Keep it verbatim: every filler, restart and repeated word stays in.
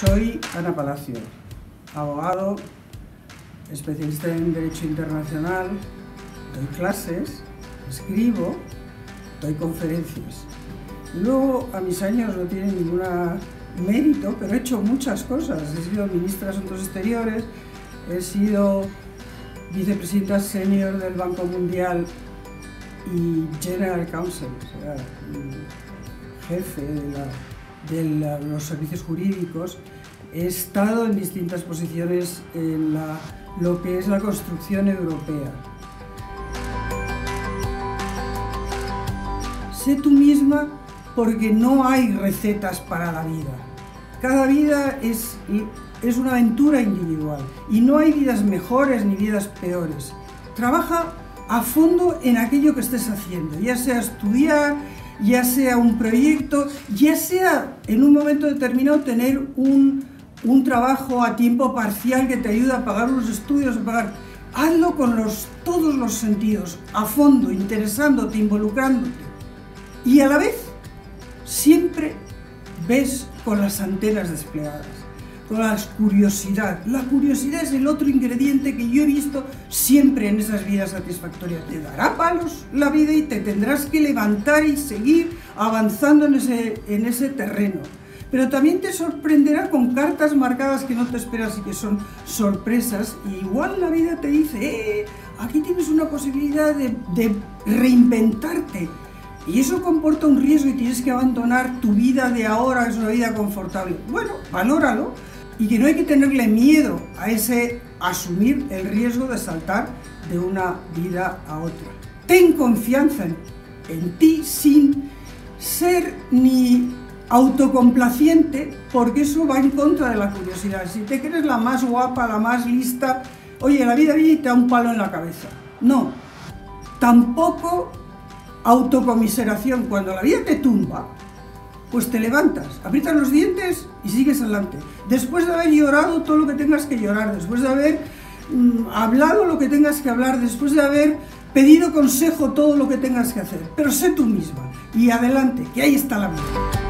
Soy Ana Palacio, abogado, especialista en Derecho Internacional, doy clases, escribo, doy conferencias. Luego, a mis años no tiene ningún mérito, pero he hecho muchas cosas. He sido ministra de Asuntos Exteriores, he sido vicepresidenta senior del Banco Mundial y General Counsel, o sea, jefe de, la, de la, los servicios jurídicos. He estado en distintas posiciones en la, lo que es la construcción europea. Sé tú misma porque no hay recetas para la vida. Cada vida es, es una aventura individual y no hay vidas mejores ni vidas peores. Trabaja a fondo en aquello que estés haciendo, ya sea estudiar, ya sea un proyecto, ya sea en un momento determinado tener un, un trabajo a tiempo parcial que te ayude a pagar los estudios, a pagar. Hazlo con los, todos los sentidos, a fondo, interesándote, involucrándote. Y a la vez, siempre ves con las antenas desplegadas, con la curiosidad. La curiosidad es el otro ingrediente que yo he visto siempre en esas vidas satisfactorias. Te dará palos la vida y te tendrás que levantar y seguir avanzando en ese, en ese terreno. Pero también te sorprenderá con cartas marcadas que no te esperas y que son sorpresas. Y igual la vida te dice, eh, aquí tienes una posibilidad de, de reinventarte. Y eso comporta un riesgo y tienes que abandonar tu vida de ahora, que es una vida confortable. Bueno, valóralo y que no hay que tenerle miedo a ese asumir el riesgo de saltar de una vida a otra. Ten confianza en, en ti sin ser ni autocomplaciente, porque eso va en contra de la curiosidad. Si te crees la más guapa, la más lista, oye, la vida viene y te da un palo en la cabeza. No, tampoco autocomiseración. Cuando la vida te tumba, pues te levantas, aprietas los dientes y sigues adelante. Después de haber llorado todo lo que tengas que llorar, después de haber mmm, hablado lo que tengas que hablar, después de haber pedido consejo todo lo que tengas que hacer. Pero sé tú misma y adelante, que ahí está la vida.